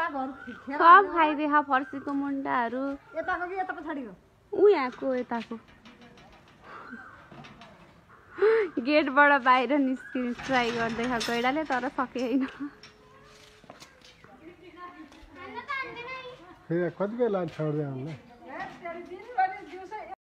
सब खाइदिए फर्सीको मुन्टाहरू ऊ यहाँको यताको गेटबाट बाहिर निस्किने ट्राई गर्दै गैडाले तर सकेन। कति बेला छोड्दै आउनु